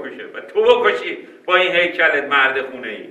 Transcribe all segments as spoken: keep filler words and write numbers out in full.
بکشه و تو بکشی با این هیکلت مرد خونه ای.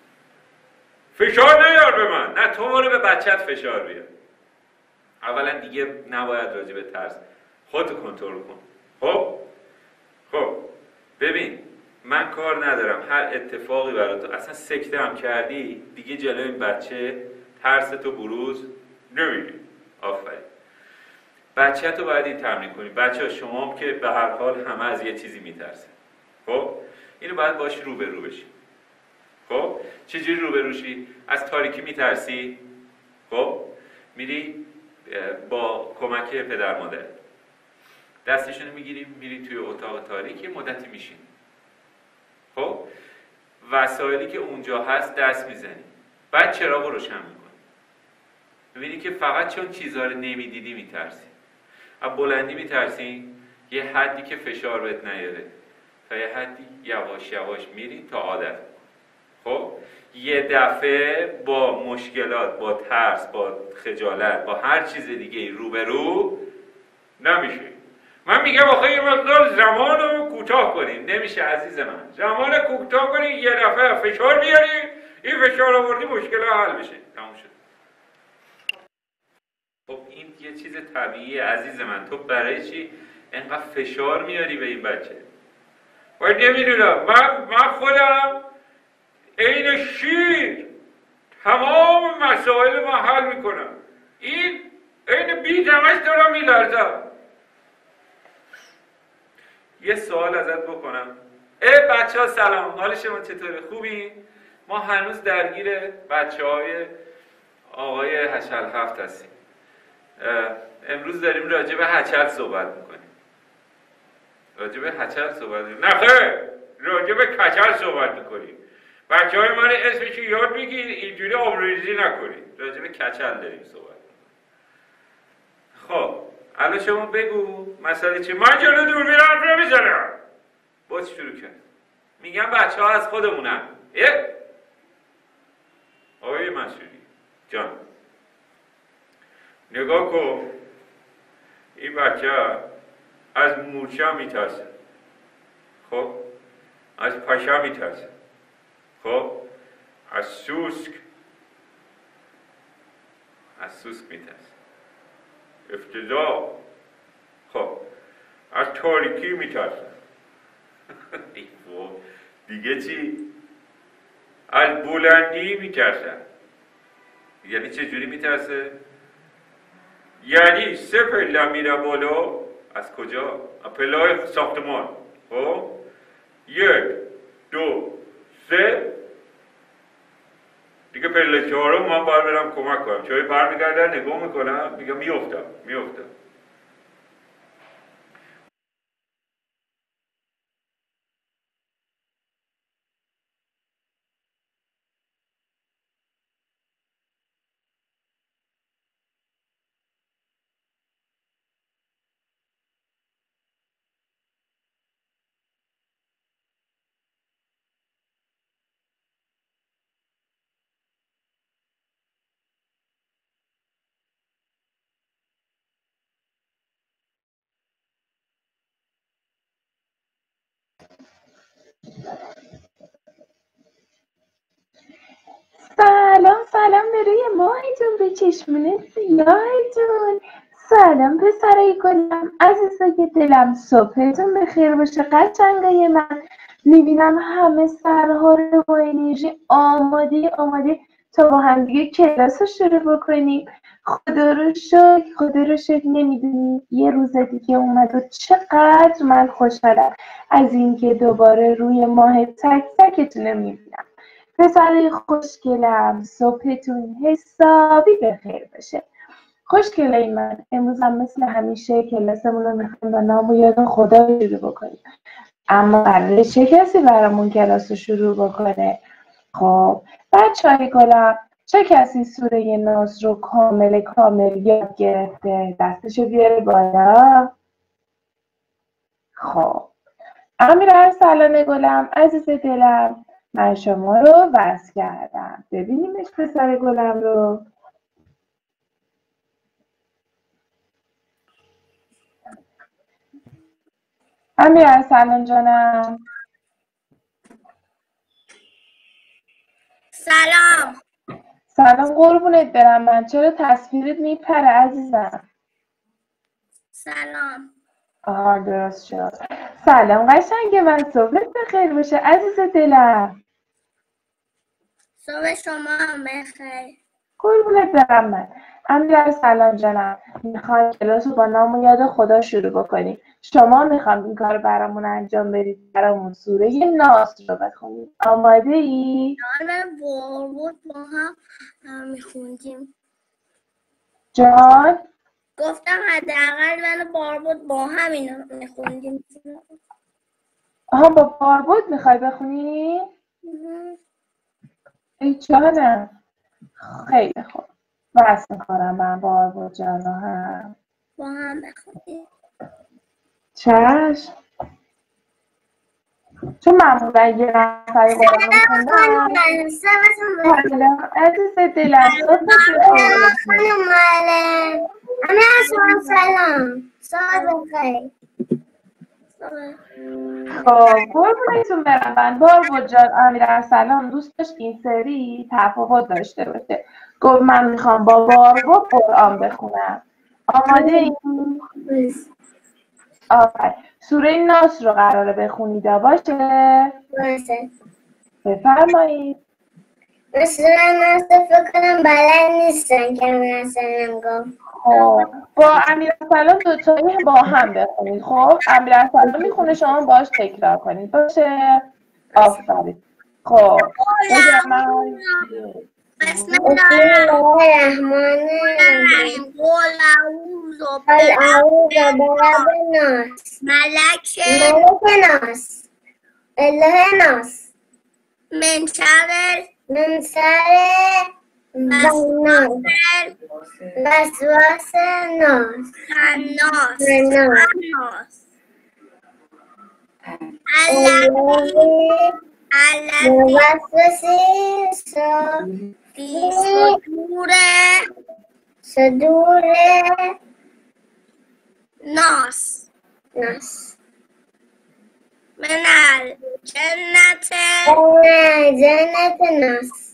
فشار نیار به من. نه، تو برو به بچت فشار بیار. اولا دیگه نباید راجع به ترس خودتو کنترل کن. خب خب ببین، من کار ندارم هر اتفاقی برات اصلا سکته هم کردی دیگه جلوی این بچه ترستو بروز نمیدی. آفرین. بچه تو باید این تمرین کنی. بچه ها شما هم که به هر حال همه از یه چیزی میترسه. خب اینو باید باش رو به رو بشی. خب چجوری رو به روشی؟ از تاریکی میترسی؟ خب میری با کمک پدر مادر دستشون میگیری میری توی اتاق تاریکی مدتی میشین. خب وسایلی که اونجا هست دست میزنی، بعد چراغ رو روشن میکنی. میبینی که فقط چون چیزها رو نمیدیدی میترسی. از بلندی میترسی، یه حدی که فشار بهت نیاره، تا یه حدی یواش یواش میری تا عادت. خب یه دفعه با مشکلات، با ترس، با خجالت، با هر چیز دیگه روبرو نمیشه. من میگم آخه یه مقدار زمان رو کوتاه کنیم. نمیشه عزیز من. زمان کوتاه کنی، یه دفعه فشار بیاری، این فشار آوردی مشکل حل بشه. تموم شد. خب این یه چیز طبیعیه عزیز من. تو برای چی اینقدر فشار میاری به این بچه؟ باید نمیدونم. من من خودم عین شیر تمام مسائل ما حل میکنم. این عین بی دمش دارم میلرزم. یه سوال ازت بکنم. ای بچه ها سلام، حال شما چطوره؟ خوبی؟ ما هنوز درگیر بچه های آقای هشل هفت هستیم. امروز داریم راجع به هچل صحبت میکنیم. راجع به هچل صحبت میکنیم. نه خیر، راجع به کچل صحبت میکنیم. بچه های من اسمشو یاد بگیر، اینجوری آبروریزی نکنید. راجع به کچل داریم صحبت میکنیم. خب الان شما بگو مسئله چی؟ من جلو دوربین حرف نمیزنم. باز شروع کرد. میگم بچه ها از خودمونن. اه؟ آقای منصوری جان، نگاه کن، این بچه از مورچه میترسه. خب از پشه میترسه. خب از سوسک از سوسک میترسه. افتضاح. خب از تاریکی میترسه. دیگه چی؟ از بلندی میترسه. یعنی چه جوری میترسه؟ یعنی سه پله میره بالا. از کجا؟ از پله ساختمان. خب یک دو سه، دیگه پله چهارم من باید برم کمک کنم. چایی برمیگردن نگاه میکنم میگم میافتم میافتم. سلام سلام به روی ماهتون، به چشمونه سیاهتون. سلام پسرای گلم، عزیزای دلم، صبحتون بخیر باشه قشنگای من. میبینم همه سرها رو با انرژی آماده آماده تا با هم دیگه کلاس رو شروع بکنیم. خدا رو شکر خدا رو شکر. نمیدونی یه روز دیگه اومد و چقدر من خوشحالم از اینکه دوباره روی ماه تک تکتون رو میبینم. پسرای خوشگلم، صبحتون حسابی بخیر باشه. خوشگلای من، امروز هم مثل همیشه کلاسمون رو میخوایم با نام و یاد خدا شروع بکنیم. اما قراره چه کسی برامون کلاس رو شروع بکنه؟ خب بچه های گلم، چه کسی سوره ناس رو کامل کامل یاد گرفته؟ دستشو بیاره بالا. خب امیر ارسلان گلم، عزیز دلم، من شما رو وصل کردم. ببینیمش پسر گلم رو. امیر ارسلان جانم، سلام. سلام قربونت برم من. چرا تصویرت میپره عزیزم؟ سلام. آها درست شد. سلام قشنگ من، صبحت بخیر باشه عزیز دلم. صبح شما هم بخیر. قربونت برم من. امیرارسلان جانم، میخوایم کلاس رو با نام و یاد خدا شروع بکنیم. شما میخوام این کار برامون انجام بدید، برامون سوره ناس رو بخونید. آماده ای؟ من بود با هم میخوندیم. جان؟ گفتم حداقل من باربود با هم اینو میخوندیم. آها با باربود میخوای بخونی؟ ای جانم خیلی خوب، بس میکنم من باربود جانا هم با هم بخونیم. چشم. چون معمولا یه نفری قرآن میخوندم. سلام عزیز دلم، صبح بخیر. خانم معلم همه سلام. صبح بخیر. خب قربونتون برم من. باربود جان امیرارسلان دوست داشت این سری تفاوت داشته باشه، گفت من میخوام با باربود قرآن بخونم. آماده این؟ آفرین. سوره ناس رو قراره بخونید باشه؟ باشه. بفرمایید. مثلا ناس فکر کنم بلد نیستن که مثلا گفت. خب با امیرارسلان دوتایی با هم بخونید. خب امیرارسلان میخونه شما باش تکرار کنید باشه؟ آفرین. خب بگم من بسم الله الرحمن الرحیم. قل اعوذ برب الناس ملک ناس اله ناس من شر من شر وسواس ناس خناس الذی يوسوس في صدور صدور ناس ناس من الجنة جنة ناس.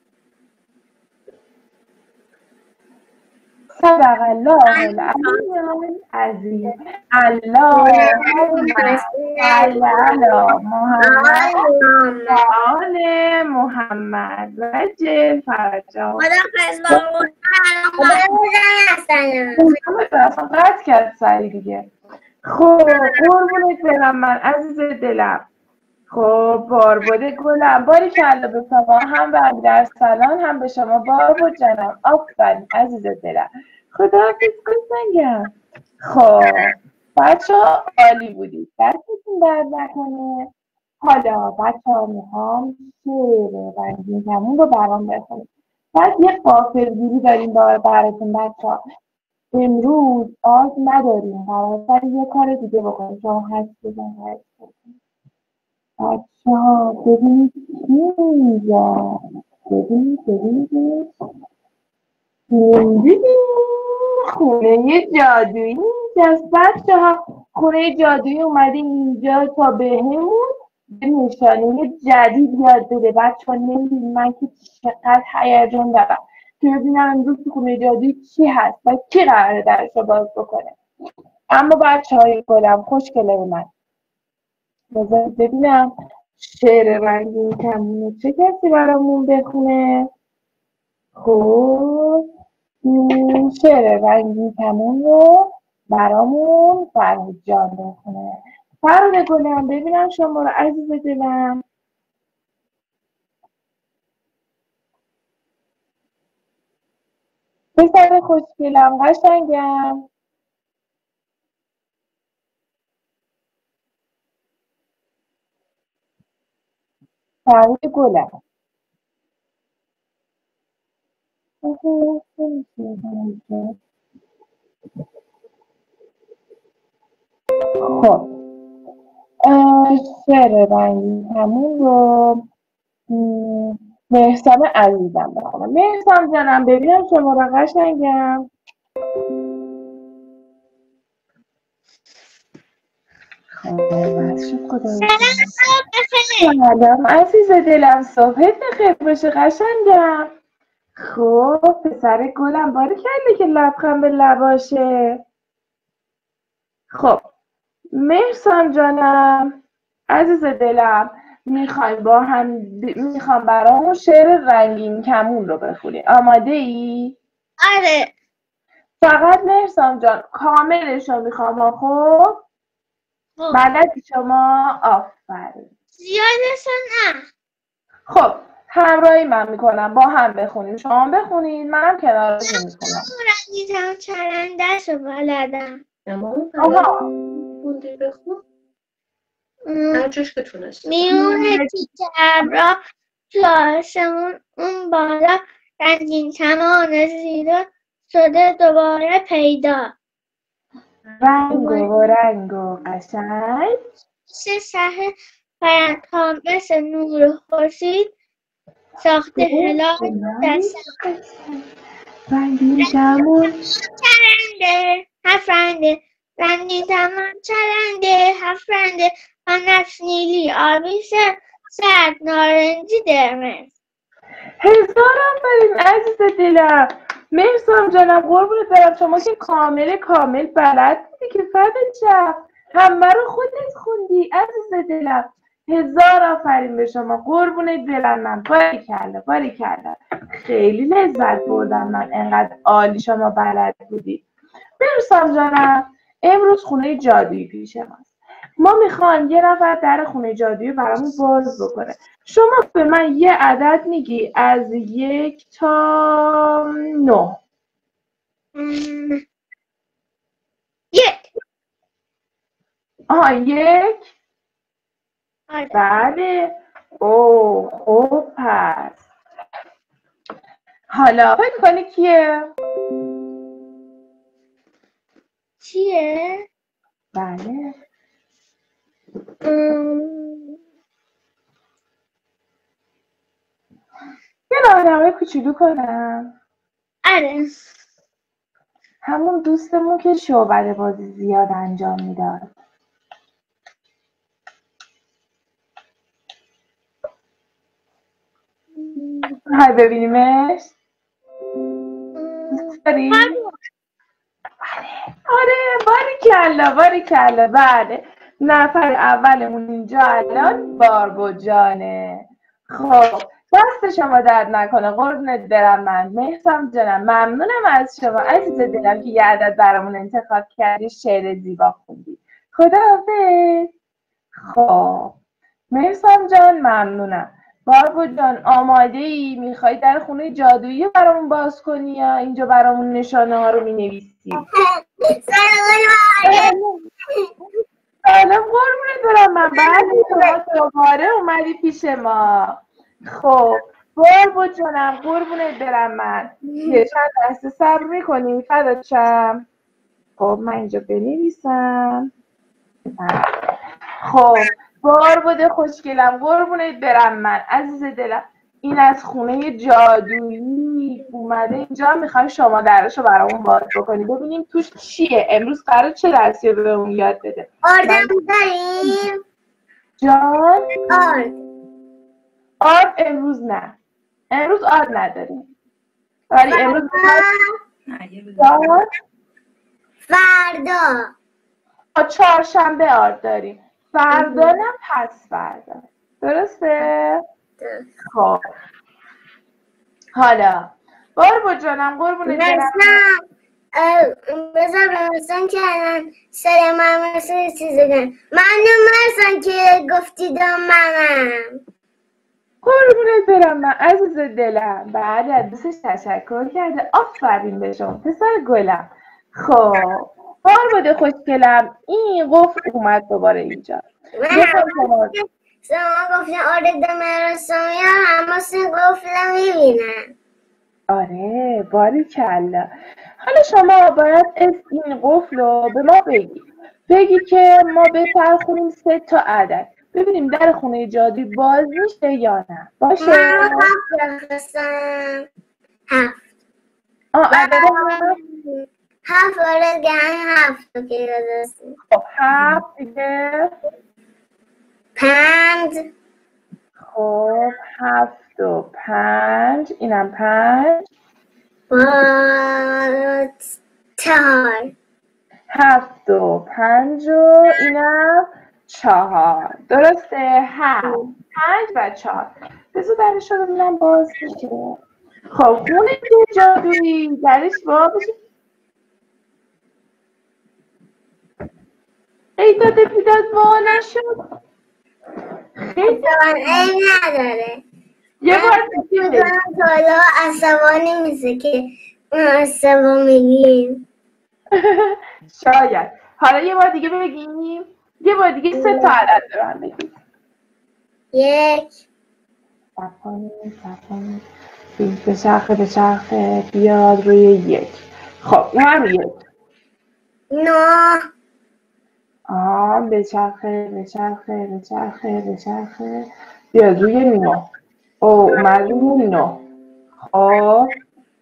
صدق الله العلی العظیم. اللهم صل علی محمد و آل محمد و عجل فرجهم. اصلا قطع کرد سری دیگه. خب قربونت برم من عزیز دلم. خب باربود گلم، باری کلا به شما، هم به امیرارسلان هم به شما باربود جانم. آفرین عزیز دلم. خداحافظ قشنگم. خب بچه ها عالی بودید، دستتون درد نکنه. حالا بچه ها میخوام شعر رنگین کمون رو برام بخونید. بعد یه غافلگیری داریم براتون بچه ها. امروز آز نداریم، قرار سر یه کار دیگه بکنیم. شما هست بزن هست بزن بچه ها ببینید کی اینجا. ببینید ببینید ببینید خونه جادویی اینجاست بچه ها. خونه جادویی اومده اینجا تا بهمون به نشانه جدید یاد بده. بچه ها نمیدونید من که چقدر هیجان دارم که ببینم امروز تو خونه جادویی چی هست و کی قراره درش رو باز بکنه. اما بچه های گلم خوشگله من، بذارید ببینم شعر رنگین کمونه چه کسی برامون بخونه. خب شعر رنگین کمون رو برامون فرهاد جان بخونه. فرهاد گلم ببینم شما رو عزیز دلم. پسر خوشگلم قشنگم. فرهاد گلم. خب شعر رنگین کمون رو مهرسام عزیزم بخونم. مهرسام جانم ببینم شما رو قشنگم. خب از شد خدا سلام صبح بخیر. سلام عزیز دلم، صبحت بخیر باشه قشنگم. خب پسر گلم، باری کردی که لبخند به لباشه. خب مهرسان جانم عزیز دلم، میخوایم با هم ب... میخوام برامون شعر رنگین کمون رو بخونی. آماده ای؟ آره. فقط مهرسان جان کاملش رو میخوام. خب خب بلدی شما؟ آفرین. زیادش نه. خب همراهی من میکنم، با هم بخونیم. شما بخونید منم کنارتون میخونم. رنگیتم چرندش رو بلدم. آها خوندی بخون ام، هر جوش که تونستی. میونه تیک ابرا تو آسمون اون بالا رنگین کمان زیرا شده دوباره پیدا. رنگ و رنگ و قشنگ سه سحر پرندها مثل نور خورشید ساخته هلال دستم. رنگین کمون چرنده هفرنده رنگین کمان چرنده هفرنده آنش نیلی آبیشه سرد نارنجی قرمز. هزارم بریم عزیز دلم. مهرسان جانم قربونت برم، شما که کامل کامل بلد بودی که فدات شم. همه رو خودت خوندی عزیز دلم. هزار آفرین به شما قربونت برم. من باریکلا باریکلا خیلی لذت بردم من انقدر عالی شما بلد بودی. مهرسان جانم امروز خونه جادویی پیش ماست. ما میخوایم یه نفر در خونه جادویی برامون باز بکنه. شما به من یه عدد میگی از یک تا نه. ام، یک. آها یک. آره. بله. اوه خوب پس حالا فکر کنی کیه؟ چیه؟ بله ام، یه راهنمای کوچولو کنم. آره. همون دوستمون که شعبده بازی زیاد انجام میداد. های ببینیمش. دوست داری؟ آره باریکلا باریکلا. بله نفر اولمون اینجا الان باربو جانه. خب دست شما درد نکنه قربونت برم. من مهرسان جانم ممنونم از شما عزیز دلم که یه عدد برامون انتخاب کردی، شعر زیبا خوندی. خداحافظ. خب مهرسان جان ممنونم. باربو جان آماده ای؟ میخوای در خونه جادویی برامون باز کنی یا اینجا برامون نشانه ها رو مینویسی؟ سلام قربونت برم. من بعد شما دوباره اومدی پیش ما. خب باربو جانم قربونت برم. من یه چند دسته صبر میکنی فدات شم. خب من اینجا بنویسم. خب باربد خوشگلم قربونت برم. من عزیز دلم این از خونه جادویی اومده اینجا، میخوایم شما درشو برامون باز بکنی ببینیم توش چیه. امروز قرار چه درسی رو بهمون یاد بده؟ آردم داریم؟ جان آرد. آرد امروز نه، امروز آرد نداریم ولی امروز جان فردا چهارشنبه آرد داریم. فردا نه پس فردا. درسته؟ خب حالا باربو جانم قربونت برم. بذار بمرسن که الان سر من مرسن چیزی کن. ممنون مرسن که گفتی دام منم. قربونت برم من عزیز دلم. بعد از دوستش تشکر کرده. آفرین به شما پسر گلم. خب باربد خوشگلم این قفل اومد دوباره اینجا. شما گفتین آرد مرسن یا هماسین قفل میبینن. آره باریکلا. حالا شما باید این قفل رو به ما بگی بگی که ما بچرخونیم سه تا عدد ببینیم در خونه جادویی باز میشه یا نه. باشه؟ من هفت بخستم. هفت. آه عدد هفت. هفت وارد گرم هفت رو که گذاشتیم. خب هفت دیگه. پنج. خب هفت و پنج، اینم پنج. با چهار. هفت و پنج و اینم چهار. درسته؟ هفت، پنج و چهار. بذار درش رو ببینم باز بشه. خب خونه که جادویی درش باز بشه. ای داده بیداد با نشد. خیلی این نداره. یه بار دیگه بگیم. حالا عصبانی میشه که اون عصبا میگیم. شاید. حالا یه بار دیگه بگیم. یه بار دیگه سه تا عدد به من بگیم. یک. صفانی صفانی به چرخه به چرخه بیاد روی یک. خب این هم روی یک. نه. آه به چرخه به چرخه به چرخه به چرخه بیاد روی نه. او اومد روی نه. خب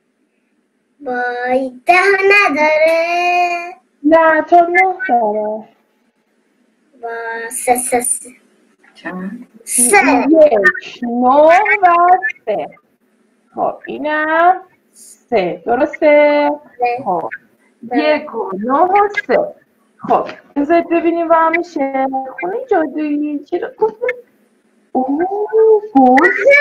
وای ده نداره. نه تا نه داره. با سه سه سه چند؟ سه. یک نه و سه. خب اینم سه. درسته؟ خب یک و نه و سه. خب بذارید ببینیم با هم میشه. خونه جادویی چی رو گفت؟ اوه گفت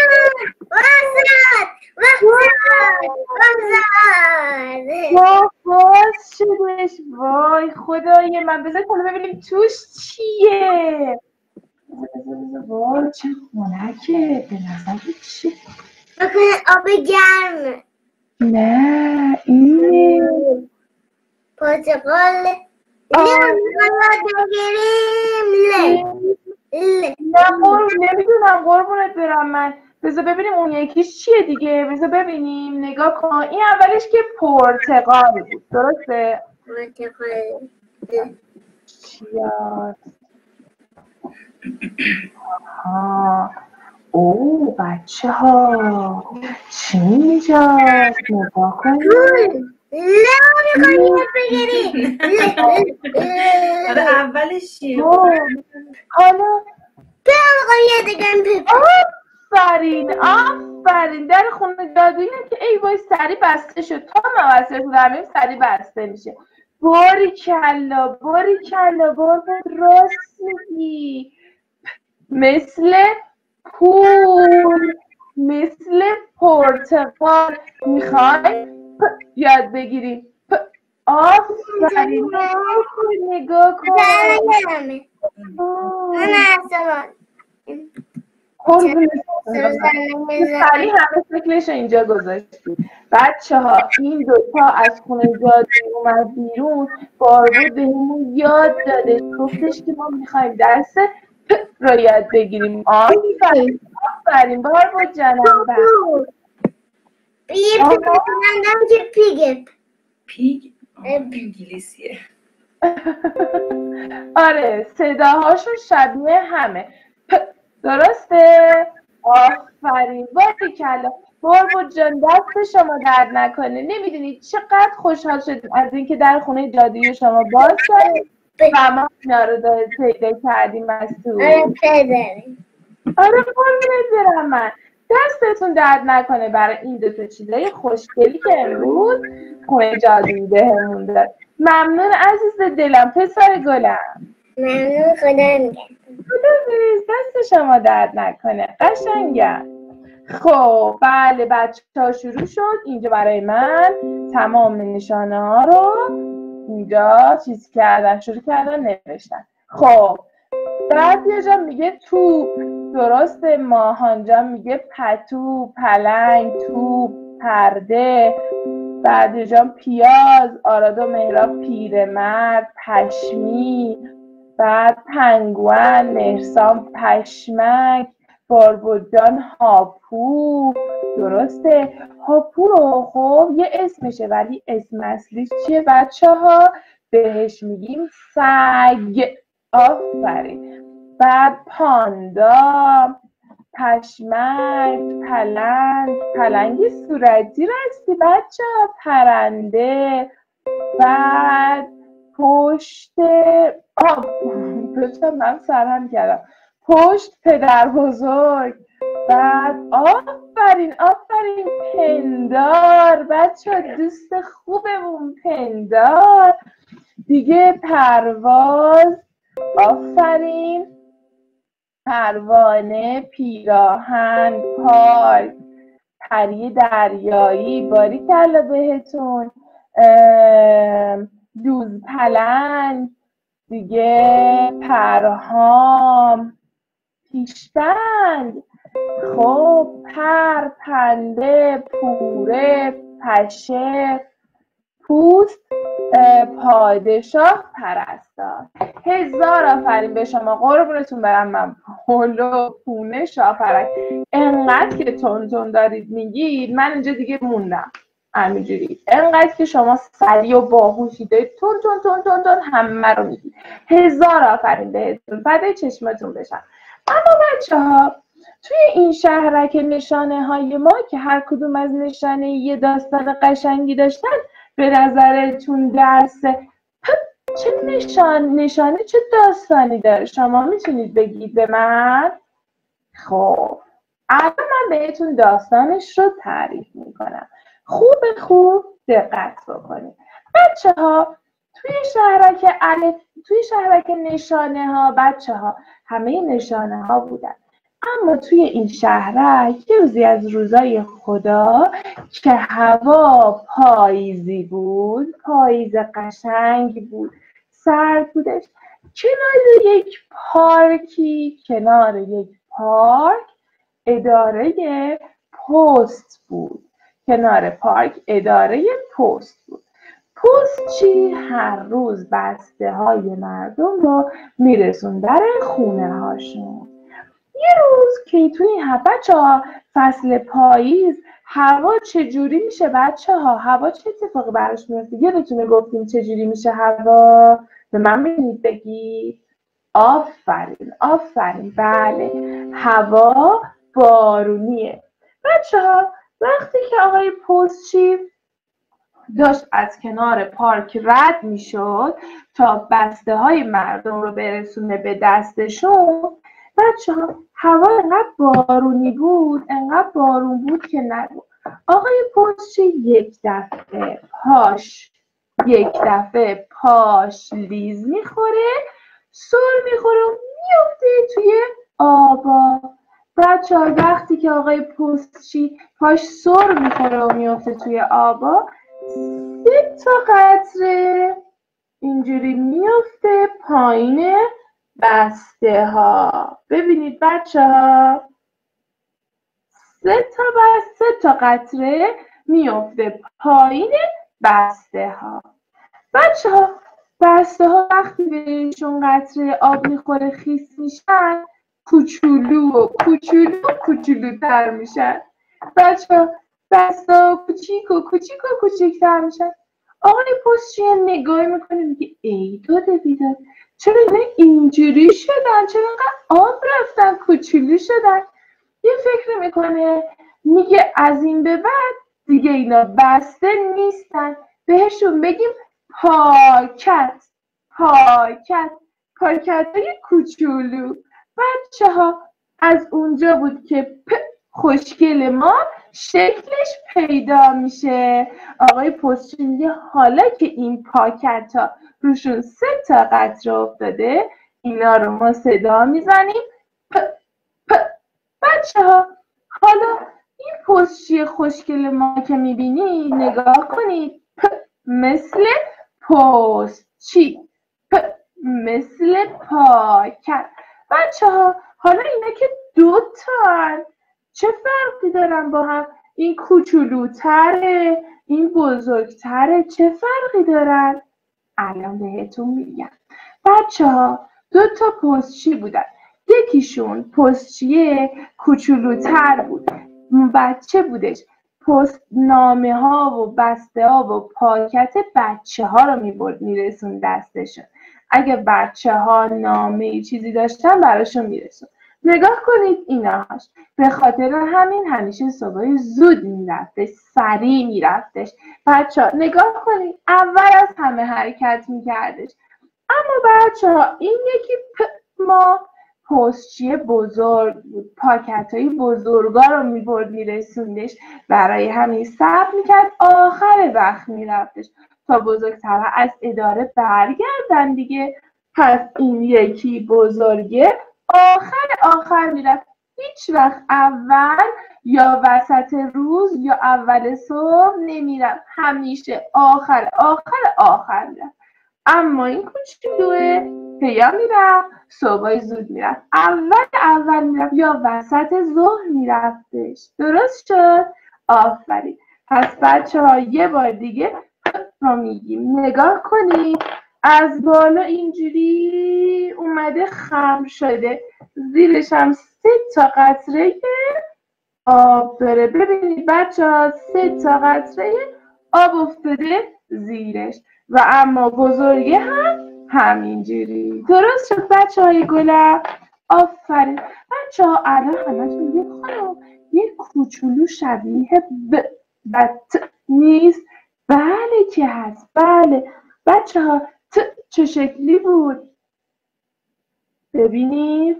وزد وزد وزد واه باز شدش. وای خدای من. بذارید حالا ببینیم توش چیه. بذار بذار وای چه خونکه. به نظر چی؟ بکنه آب گرم. نه اینه. پرتقال. آه. لیمون بگیریم. لی لی نه قربون نمیدونم قربونت برم من. بذار ببینیم اون یکیش چیه دیگه. بذار ببینیم نگاه کن. این اولش که پرتقال بود. درسته؟ پرتقال. چیاد؟ ها او بچه ها چی اینجاست؟ نگاه کنید. لیمون میخوایی بگیری. آره اولش چیه؟ حالا میخوایی دیگه پیپ. آفرین آفرین. در خونه جادویی که ای وای سری بسته شد. تا موثر بودم سری بسته میشه. باری کلا باری کلا بار بود. راست میگی. مثل پول مثل پرتقال. میخوای یاد بگیریم. آفرین نگاه کن. زنمه من عصبان. سریع همه فکرش اینجا گذاشتی. بچه ها این دوتا از خونه جادویی اومد بیرون. باربود بهمون یاد داده. گفتش که ما میخوایم درس را یاد بگیریم. آفرین آفرین باربود جانم. یه پیپ کنندم که پیگه. پیگ؟ انگلیسیه. آره صداهاشون شبیه همه. درسته؟ آفرین باریکلا. باربود جان دست شما درد نکنه. نمیدونید چقدر خوشحال شدیم از اینکه در خونه جادویی شما باز شدیم و ما اینا رو پیدا کردیم از تو. آره پدریم. آره قربونت برم من. دستتون درد نکنه برای این دو تا چیزای خوشگلی که امروز خونه جادویی بهمون داد. ممنون عزیز دلم پسر گلم. ممنون خدا میگم. خدا دست شما درد نکنه. قشنگم. خب بله بچه ها شروع شد. اینجا برای من تمام نشانه ها رو اینجا چیز کردن شروع کردن نوشتن. خب بعد جان میگه توپ. درسته. ماهان جان میگه پتو پلنگ توپ پرده. بعد جان پیاز. آراد و مهراب پیرمرد پشمی. بعد پنگوئن. مهرسام پشمک. باربود جان هاپو. درسته. هاپو رو خب یه اسمشه ولی اسم اصلیش چیه بچه ها؟ بهش میگیم سگ. آفرین. بعد پاندا پشمک پلنگ. پلنگ صورتی راستی بچه ها. پرنده بعد پشت آه پشتم من سرهم کردم پشت پدر بزرگ، بعد آفرین آفرین پندار، بچه دوست خوبمون پندار دیگه. پرواز، آفرین، پروانه، پیراهن، پارک، پری دریایی، باریکلا بهتون، دوز پلنگ دیگه، پرهام، پیشبند، خب پر، پنبه، پوره، پشه، پوست، پادشاه، پرستار. هزار آفرین به شما، قربونتون برم. من پلو، پونه، شاپرک، انقدر که تون تون دارید میگید من اینجا دیگه موندم همینجوری. انقدر که شما سریع و باهوشی دارید تون تون تون تون تون همه رو میگید. هزار آفرین بهتون، فدای چشمتون بشم. اما بچه ها توی این شهرک نشانه های ما که هر کدوم از نشانه یه داستان قشنگی داشتن، به نظرتون درس چه نشان نشانه چه داستانی داره؟ شما میتونید بگید به من؟ خب الان من بهتون داستانش رو تعریف میکنم. خوب خوب دقت بکنید بچه ها. توی شهرک الف، توی شهرک نشانه ها بچه ها همه نشانه ها بودن، اما توی این شهرک یه روزی از روزای خدا که هوا پاییزی بود، پاییز قشنگ بود، سرد بودش، کنار یک پارکی، کنار یک پارک اداره پست بود. کنار پارک اداره پست بود. پست چی؟ هر روز بسته های مردم رو میرسون در خونه هاشون. یه روز که توی این بچه ها فصل پاییز هوا چجوری میشه بچه ها؟ هوا چه اتفاقی براش میفته؟ یادتونه گفتیم چجوری میشه هوا؟ به من می‌بینید بگید؟ آفرین آفرین بله، هوا بارونیه. بچه ها وقتی که آقای پستچی داشت از کنار پارک رد میشد تا بسته های مردم رو برسونه به دستشون، بچه ها هوا انقدر بارونی بود، انقدر بارون بود که نگو. آقای پستچی یک دفعه پاش یک دفعه پاش لیز میخوره، سر میخوره و میفته توی آبا. بچه ها وقتی که آقای پستچی پاش سر میخوره و میفته توی آبا، سه تا قطره اینجوری میفته پایین بسته ها. ببینید بچه ها سه تا بسته سه تا قطره میفته پایین بسته ها. بچه ها بسته ها وقتی بهشون قطره آب میخوره خیس میشن، کوچولو و کوچولو و کوچولوتر میشن. بچه ها بسته ها کوچیک و کوچیک و کوچیکتر میشن. آقای پستچی نگاه میکنه میگه ای داده بیداد، چرا اینا اینجوری شدن؟ چرا اینقدر آب رفتن کوچولو شدن؟ یه فکر میکنه میگه از این به بعد دیگه اینا بسته نیستن، بهشون بگیم پاکت پاکت پاکت های کوچولو. بچه ها از اونجا بود که پ خوشگل ما شکلش پیدا میشه. آقای پستچی میگه حالا که این پاکت ها روشون سه تا قطره افتاده، اینا رو ما صدا میزنیم پ پ. بچه ها حالا این پستچی خوشگل ما که میبینی نگاه کنید، پ مثل پستچی، پ مثل پاکت. بچه ها حالا اینا که دو تان چه فرقی دارن با هم؟ این کوچولوتره این بزرگتره، چه فرقی دارن؟ الان بهتون میگم. بچه ها دو تا پستچی بودن، یکیشون پستچی کوچولوتر بود، بچه بودش، پست نامه ها و بسته ها و پاکت بچه ها رو میبرد میرسون دستشون. اگه بچه ها نامه چیزی داشتن براشون میرسون. نگاه کنید ایناش. به خاطر همین همیشه صبح زود میرفتش، سریع میرفتش. بچه ها نگاه کنید اول از همه حرکت میکردش. اما بچه ها این یکی پ ما پستچی بزرگ بود، پاکت های بزرگا رو میبرد میرسوندش، برای همین صبر میکرد آخر وقت میرفتش تا بزرگتر از اداره برگردن دیگه. پس این یکی بزرگه آخر آخر میرفت، هیچ وقت اول یا وسط روز یا اول صبح نمیرفت، همیشه آخر آخر آخر میرفت. اما این کوچولوه پیا میرفت صبح زود میرفت، اول اول میرفت یا وسط ظهر میرفتش. درست شد؟ آفرین. پس بچه ها یه بار دیگه رو میگیم. نگاه کنید از بالا اینجوری اومده خم شده، زیرش هم سه تا قطره آب داره. ببینید بچه ها سه تا قطره آب افتاده زیرش و اما بزرگه هم همینجوری. درست شد بچه های گلم؟ آفرین. بچه ها الان همتون یه خانم یه کوچولو شبیه ب بط نیست؟ بله که هست. بله بچه ها ت چه شکلی بود؟ ببینید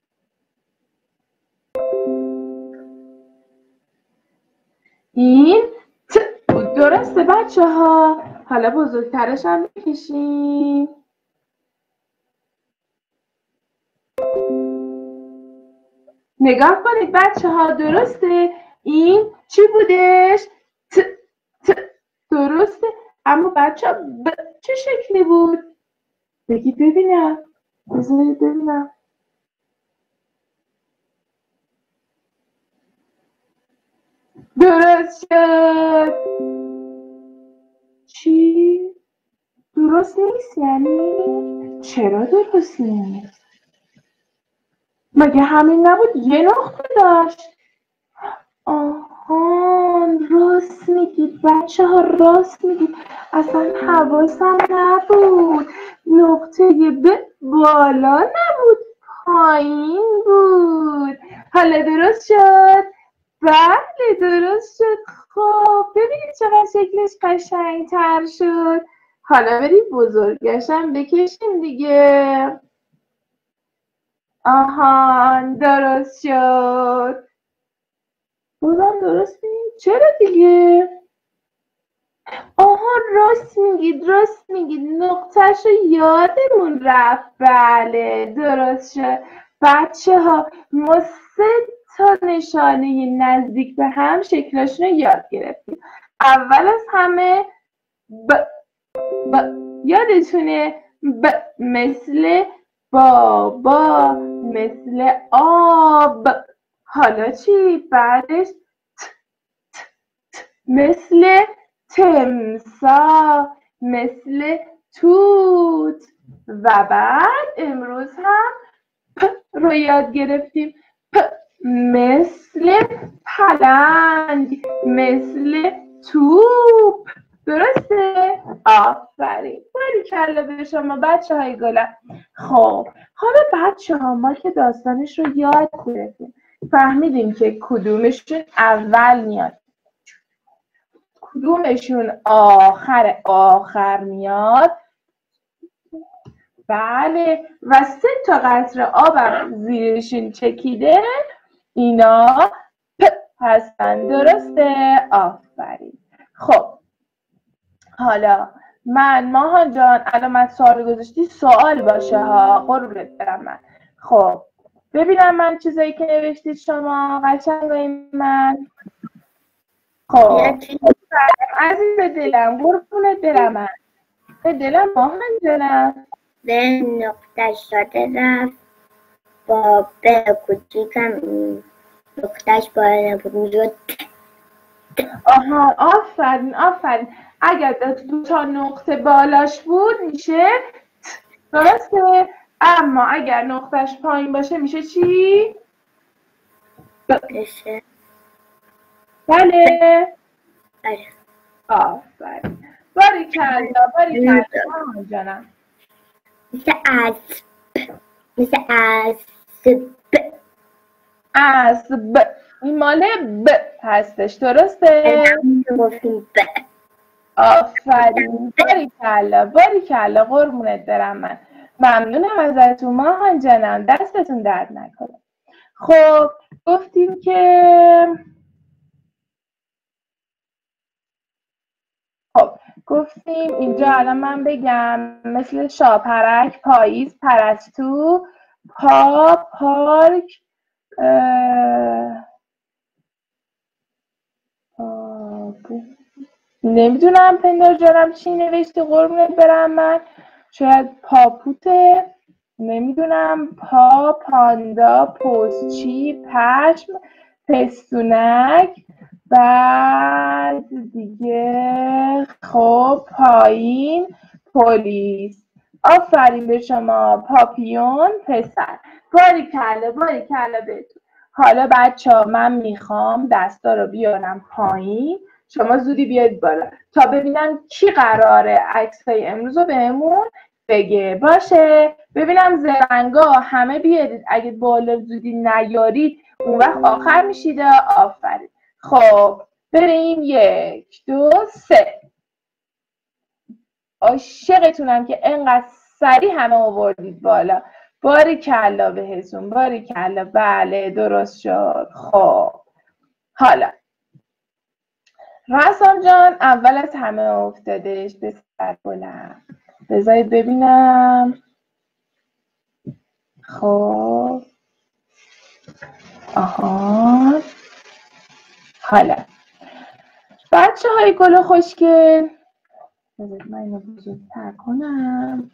این ت بود. درسته بچه ها؟ حالا بزرگترش هم بکشیم. نگاه کنید بچه ها، درسته؟ این چی بودش؟ ت ت درسته؟ اما بچه ها ب چه شکلی بود؟ بگید ببینم. بذارید ببینم. درست شد. چی؟ درست نیست یعنی؟ چرا درست نیست؟ مگه همین نبود یه نقطه داشت؟ آهان راست میگید بچه ها، راست میگید، اصلا حواسم نبود. نقطه ب بالا نبود، پایین بود. حالا درست شد؟ بله درست شد. خب ببینید چقدر شکلش قشنگتر شد. حالا بریم بزرگشم بکشیم دیگه. آهان درست شد. بازم درست نیست؟ چرا دیگه؟ آها راست میگید راست میگید، نقطهش رو یادمون رفت. بله درست شد. بچه ها ما سه تا نشانه نزدیک به هم شکلشون رو یاد گرفتیم. اول از همه ب ب یادتونه؟ ب مثل بابا، مثل آب. حالا چی؟ بعدش ت ت ت مثل تمساح، مثل توت. و بعد امروز هم پ رو یاد گرفتیم. پ مثل پلنگ، مثل توپ. درسته؟ آفرین. باریکلا به شما بچه های گلم. خب حالا بچه ها ما که داستانش رو یاد گرفتیم، فهمیدیم که کدومشون اول میاد، کدومشون آخر آخر میاد. بله و سه تا قطره آبم زیرشون چکیده، اینا پ هستن. درسته؟ آفرین. خب حالا من ماهان جان علامت سوال گذاشتی، سوال باشه ها، قربونت برم من. خب ببینم من چیزایی که نوشتید شما قشنگای من. خب عزیز دلم قربونت برم من، به دلم ماهان جانم. به نقطه شده رفت با به کوچیکم نقطهش بالا نبود میشد. آها آفرین آفرین. اگر دو تا نقطه بالاش بود میشه درسته، اما اگر نقطهش پایین باشه میشه چی؟ بشه. بله بله. آفرین. باریکلا باریکلا مامان جانم. مثل اسب، مثل اسب. اسب. این مال ب هستش، درسته؟ گفتیم ب. آفرین، باریکلا باریکلا، قربونت برم. من ممنونم ازتون ماهان جانم، دستتون درد نکنه. خب گفتیم که خب گفتیم اینجا الان من بگم مثل شاپرک، پاییز، پرستو، پا، پارک، نمیدونم پندار جانم چی نوشته، قربونت برم. من شاید پاپوته، نمیدونم، پا، پاندا، پستچی، پشم، پستونک، بعد دیگه خب پایین، پلیس. آفرین به شما، پاپیون، پسر. باریکلا باریکلا بهتون. حالا بچه ها من میخوام دستا رو بیارم پایین، شما زودی بیاید بالا تا ببینم کی قراره عکسای امروز رو بهمون بگه. باشه ببینم زرنگا همه بیارید، اگه بالا زودی نیارید اون وقت آخر میشید. آفرین. خب بریم، یک دو سه. عاشقتونم که انقدر سریع همه آوردید بالا. باریکلا بهتون، باریکلا. بله درست شد. خب حالا رسام جان اول از همه افتادش به سر بلند. بذارید ببینم. خب آها حالا بچه های گل خوشگل، بذارید من اینو بزرگتر کنم.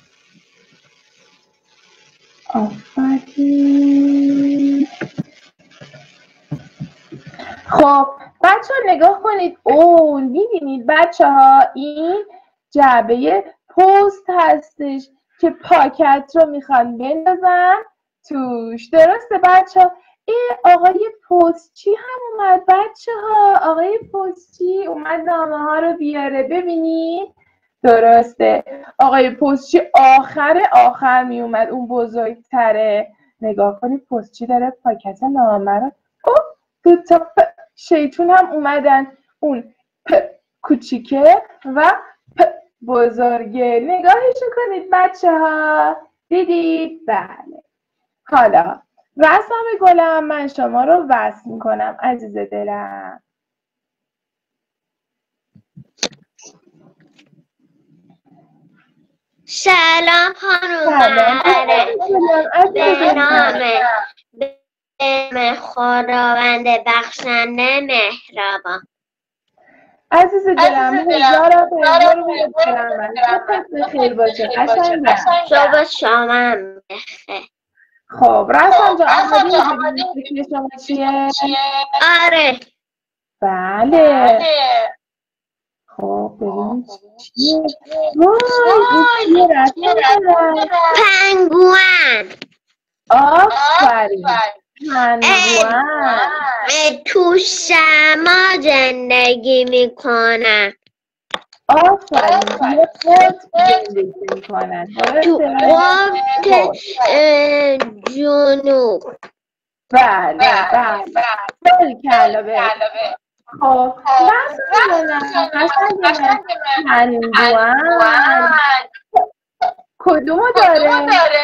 آفرین. خب بچه ها نگاه کنید. او میبینید بچه ها این جعبه پست هستش که پاکت رو میخوان بندازن توش، درسته بچه ها؟ ای آقای پستچی هم اومد بچه ها. آقای پستچی اومد نامه ها رو بیاره، ببینید. درسته آقای پستچی آخر آخر می اومد، اون بزرگتره. نگاه کنید پستچی داره پاکت نامه رو. او دو تا پ شیطون هم اومدن، اون پ کوچیکه و پ بزرگه. نگاهشو کنید بچه ها، دیدید؟ بله. حالا رسام گلم من شما رو وصل میکنم عزیز دلم. سلام خانوم مهره، به نام به خداوند بخشنده مهربان. عزیز دلم هزار هزار دلم صبحت بخیر باشه قشنگم. صبح شما بخیر. خب رسام جان آمدی فکر شما چیه؟ آره بله. خب ببینیم چیه؟ وای این چیه رسام؟ پنگوئن. آفرین پنگوئن. تو شما زندگی میکنن. آفرین توی قطب زندگی میکنن. تو قطب جنوب. بله بله باریکلا بهت. خب رسام قشنگه. پنگوئن کدومو داره؟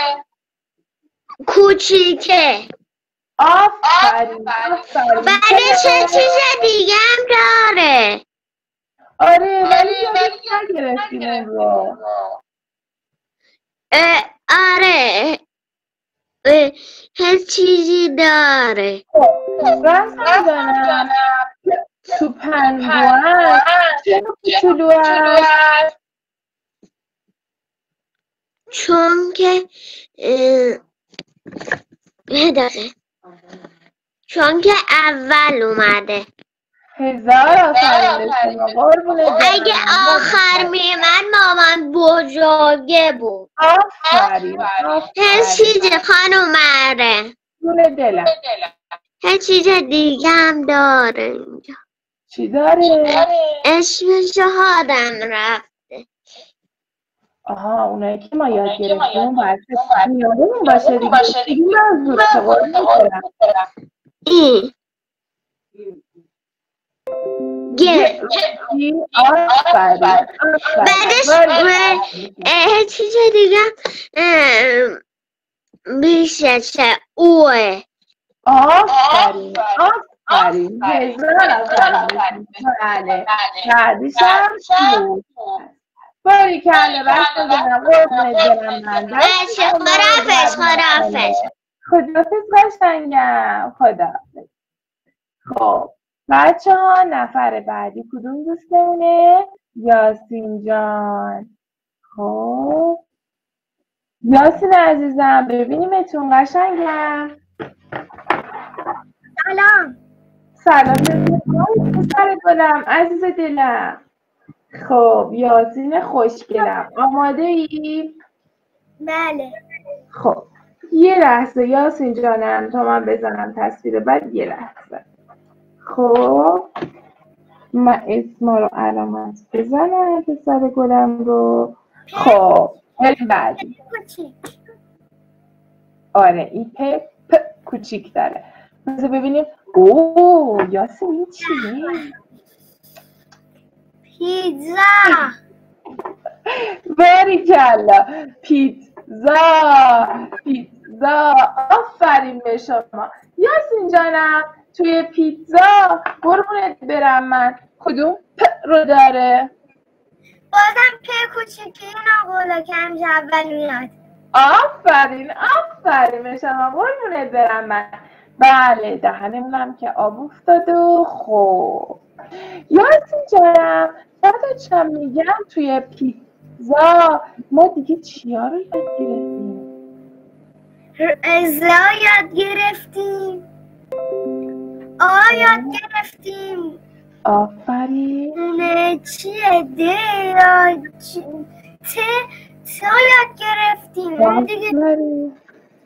کوچیکه. آفرین آفرین. بعد چه چیز دیگه هم داره. آره ولی یادت نگرفتیم اون رو. آره هر چیزی داره. رسام جانم تو پنگوئن چرا کوچولو هست؟ چون که یه دقیقه چون که اول اومده. هزار آفرین به شما قربونت برم. اگه آخر میمد مامان بزرگه بود. آفرین هر چیز خانوم مهره. جون دلم. هر چیز دیگه هم داره اینجا. چی داره؟ اسمش یادم رفته. آها اونایی که ما یاد گرفتیم باید میادمون باشه دیگه این منظور ای گ آفرین بعدش اه، چیز دیگه اه، میشه چه اوه آفرین آفرین هزار آفرین بله بعدش هم تو باریکلا بچه دارم قربونت برم من بچه خداحافظ خداحافظ خداحافظ قشنگم خداحافظ. خب بچه ها نفر بعدی کدوم دوستمونه؟ یاسین جان. خب یاسین عزیزم ببینیمتون قشنگم. سلام سلام پسر گلم عزیز دلم. خب یاسین خوشگلم آماده ای؟ بله خب یه لحظه یاسین جانم تا من بزنم تصویر بعد یه لحظه. خب من اسما رو علامت بزنم پسر گلم رو. خب بریم بعدی. آره این پ پ کوچیک داره. بذار ببینیم. اوه یاسین این چیه؟ پیتزا باریکلا پیتزا پیتزا آفرین به شما یاسین جانم. توی پیتزا قربونت برم من کدوم پ رو داره؟ بازم په کوچیکی نقوله که همجا اول میاد. آفرین آفرین به شما قربونت برم من. بله دهنمونم که آب افتاد و خب یاسین جانم بعد چم میگم توی پیتزا ما دیگه چیا رو یاد گرفتیم؟ ازلا یاد گرفتیم آ یاد گرفتیم آفرین نه چیه ده یا ت تا یاد گرفتیم آفرین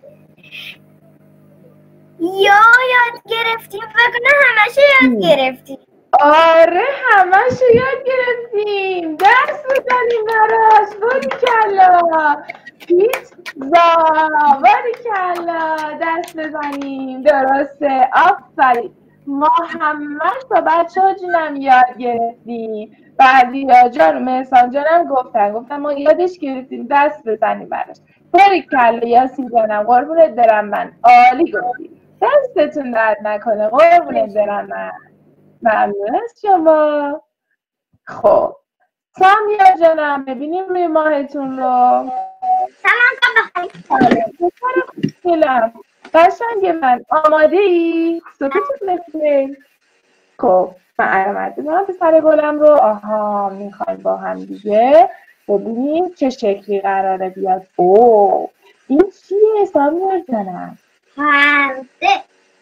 یا یاد گرفتیم فکر کنم همشه یاد گرفتیم. آره همشو یاد گرفتیم. دست بزنیم براش. باریکلا پیتزا باریکلا دست بزنیم. درسته آفرین ما همش با بچه ها جونم یاد گرفتیم. بعدی جان مرسان جانم گفتن گفتن ما یادش گرفتیم دست بزنیم براش. باریکلا یاسین جانم قربونت برم من عالی گفتیم. دستتون درد نکنه قربونت برم من. ممنون از شما. خب سامیا جانم ببینیم روی ماهتون رو. سلام سلام قشنگ من آماده ای؟ صوتتون مثل خب من علامت بزنم پسر گلم رو. آها میخوایم با هم دیگه ببینیم چه شکلی قراره بیاد. اوه این چیه سامیا جانم؟ پرده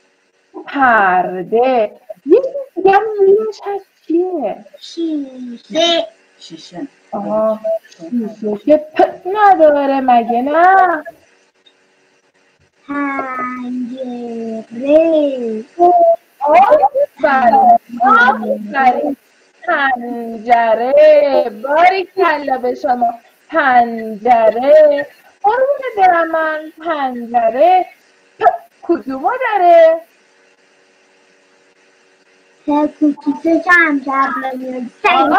پرده. یه چیز دیگه هم رویش هست چیه؟ شیشه شیشه آها شیشه که پ نداره مگه نه؟ پنجره آفرین آفرین پنجره باریکلا به شما. پنجره قربونت برم من. پنجره پ کدومو داره؟ سه کوچیکه که همجا آقا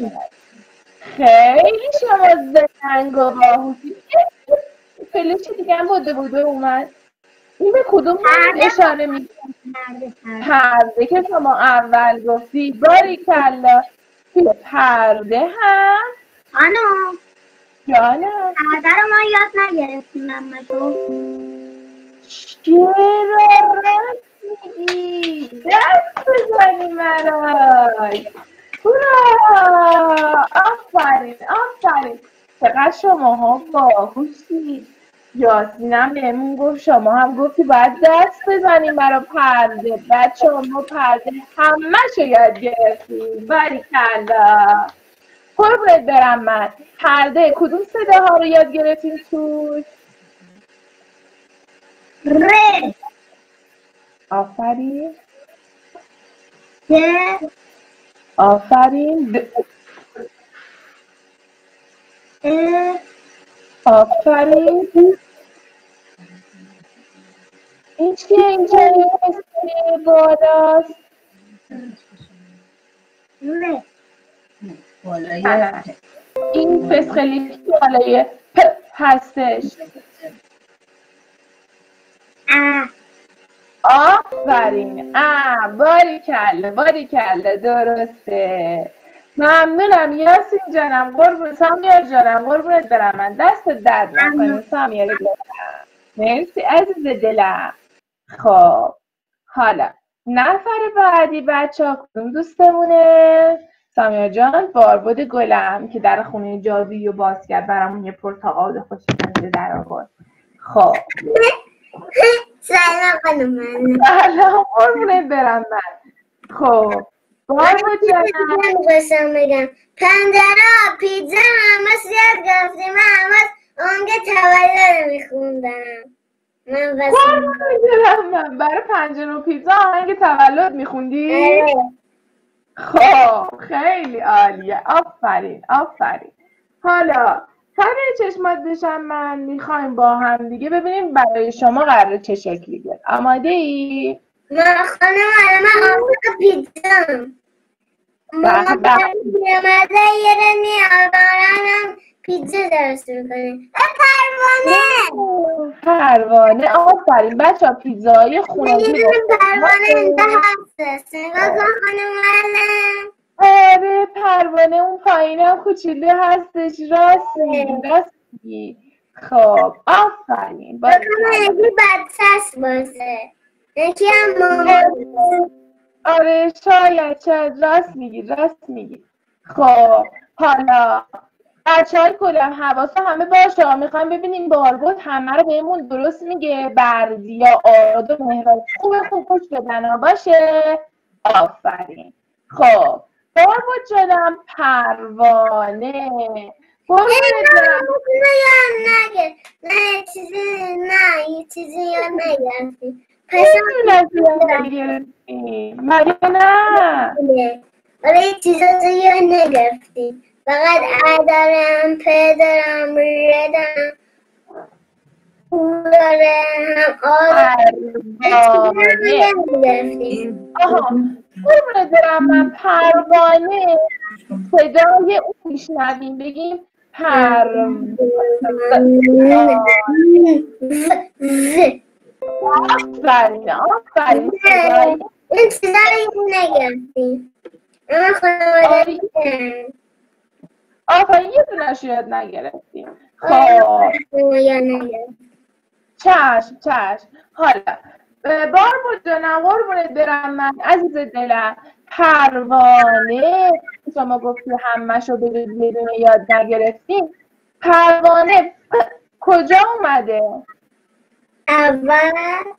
خیلی شما زنگ و باهوشی. فلش دیگه هم بوده بوده اومد. این به کدوم پرده اشاره میکنه؟ پرده که شما اول گفتی. باریکلا توی پرده هم خانم جانم پرده رو ما یاد نگرفتیم اما تو چرا رد میگی؟ دست بزنی مرای. هورا آفرین آفرین چقدر شما ها باهوشی. یاسینم بهمون گفت شما هم گفتی باید دست بزنیم برای پرده. بچه ها ما پرده همه شو یاد گرفتیم. باریکلا قربونت برم من. پرده کدوم صداها رو یاد گرفتیم توش؟ ر آفرین د آفرین آفرین. این چیه اینجا این بالاست؟ نه بالای این فسخلی بالای پ هستش. آفرین. آه باریکلا باریکلا درسته. ممنونم یاسین جانم، قربون سامیار جانم، قربونت برم من، دست درد نکنه سامیار دلم. مرسی عزیز دلم. خب حالا نفر بعدی بچه ها کدوم دوستمونه؟ سامیار جان باربد گلم که در خونه جادویی و باز کرد برامون یه پرتقال خوشمزه در آورد. خب سلام خانم من. سلام قربونت برم من. خب باربد جانم میخواستم بگم پندرا پیتزا همه یاد گرفتیم، من همه آنگه تولد میخوندم. من قربونت من برای پنجره و پیتزا آهنگ تولد میخوندی؟ خب خیلی عالیه. آفرین آفرین. حالا فره چشمات بشم من میخوایم با هم دیگه ببینیم برای شما قراره چه شکلی بیاد. آماده ای؟ ما خانم من آفر پیتزا ماما پیرمرده یه رنی آبارانم پیتزا درست میکنه. پروانه پروانه آفرین. بچه ها پیتزای خونگی میدونم پروانه اینجا هست. نگاه کن خانم معلم. آره پروانه اون پایینه هم کوچولو هستش. راست میگی راست میگی. خب آفرین. بکنم یکی بدسست بازه یکی هم ماما. آره شاید شاید راست میگی راست میگی. خب حالا بچه های کلم حواسا همه باشه، میخوایم ببینیم باربد همه رو بهمون درست میگه. بردیا آراد و مهراد خوب خوب خوش بدن باشه. آفرین. خب باربد جانم پروانه قربونت برم. نگه نه چیزی نه یه چیزی یاد نگرفتی میدونم نگرفتی مگه نه؟ آره یه چیزا یاد نگرفتی، فقط ا دارم پ دارم ر دارم او داره هم آ آها قربونت برم من پروانه صدای اون میشنویم بگیم پروانه. آفرین آفرین. این چیزا رو نگرفتی اما خانواده آفرین یه دونش یاد نگرفتیم. خب چشم چشم. حالا باربد جانم قربونت برم من عزیز دلم پروانه شما گفتی همه‌شو بدون یاد نگرفتیم. پروانه کجا اومده؟ اول.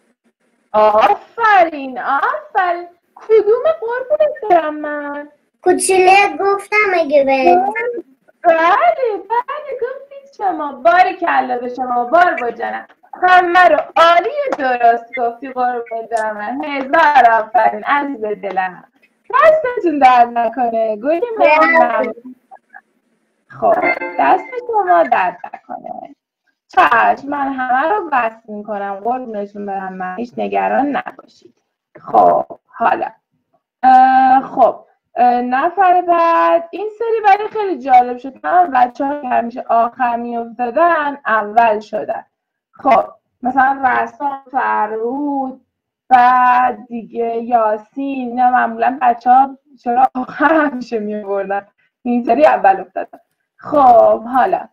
آفرین آفرین. کدوم قربونت برم من؟ کوچوله گفتم اگه بهت. بله بله گفتید شما. باریکلا به شما باربد جانم، همه رو عالی درست گفتی قربونت برم من. هزار آفرین عزیز دلم. دستتون درد نکنه گلی من. خب دست شما درد نکنه. چشم من همه رو بس میکنم قربونتون برم من، هیچ نگران نباشید. خب حالا خب نفر بعد این سری برای خیلی جالب شد. من بچه ها که همیشه آخر میافتادن اول شدن. خب مثلا رسام فرود بعد دیگه یاسین، نه معمولا بچه ها چرا آخر همیشه میبردن، این سری اول افتادن. خب حالا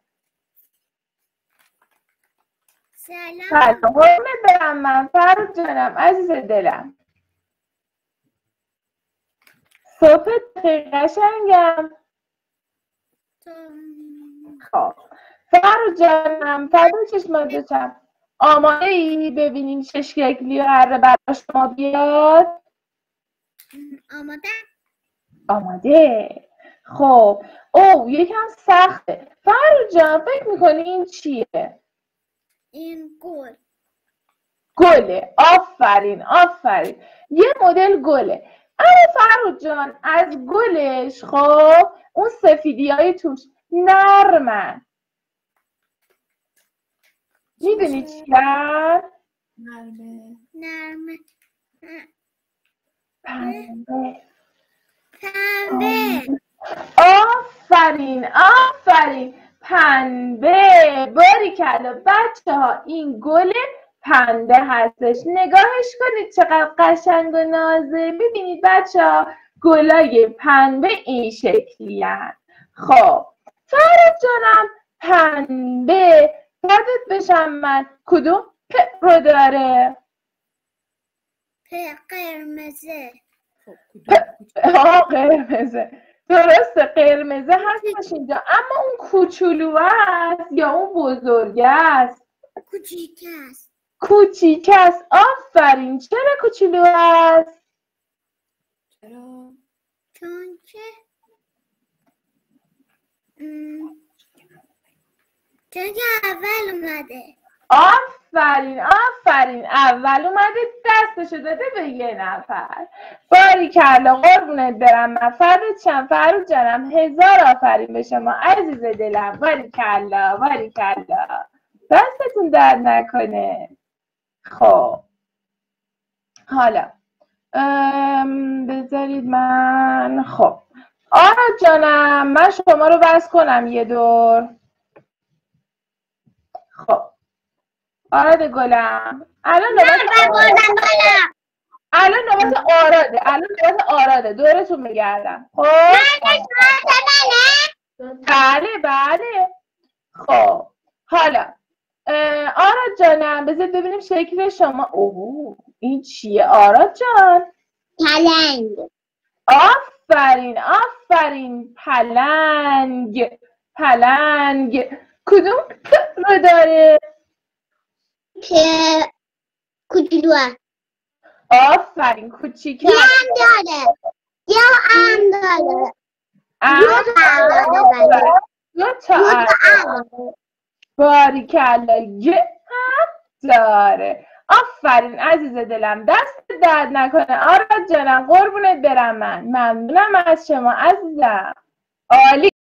سلام. سلام برم من فرود جانم عزیز دلم. صبحت خیلی قشنگم. خب فرود جانم فرود چشمات بچم آماده ای ببینیم چه شکلی قراره برای شما بیاد؟ آماده. آماده. خب او یکم سخته. فرود جان فکر میکنی این چیه؟ این گل. گله. آفرین آفرین. یه مدل گله. اما فرود جان از گلش خب اون سفیدی های توش نرمن. میدونی چیه؟ نرمه. نرمه. پنبه. پنبه. آفرین آفرین پنبه. باریکلا بچه ها، این گل پنبه هستش. نگاهش کنید چقدر قشنگ و نازه. ببینید بچه ها، گلای پنبه این شکلی هست. خب فرد جانم، پنبه یادت بشم من کدوم پ رو داره؟ پ قرمزه. آه قرمزه، درسته قرمزه هستش اینجا، اما اون کوچولو است یا اون بزرگ است؟ کوچیک است. کوچیک است. آفرین. چرا کوچولو است؟ چرا؟ چون که م... چون که اول اومده. آفرین آفرین اول اومده دستشو داده به یه نفر. باریکلا قربونت برم من. فرود چند فرود جانم، هزار آفرین به شما عزیز دلم. باریکلا باریکلا، دستتون درد نکنه. خب حالا بذارید من، خب آراد جانم من شما رو بس کنم یه دور. خب آراد گلم، الان نوبت الان نوبت آراده الان نوبت آراده دورتون بگردم. خب بله بله. خب حالا آراد جانم بذار ببینیم شکل شما. اوه این چیه آراد جان؟ پلنگ. آفرین آفرین پلنگ پلنگ. کدوم رو داره؟ که کوچولو است. آفرین کوچیک یه هم داره. یه هم داره. دو تا هم داره. دو تا هم باریکلا یه هم داره. آفرین عزیز دلم، دست درد نکنه. آراد جانم قربونت برم من. ممنونم از شما عزیزم. عالی.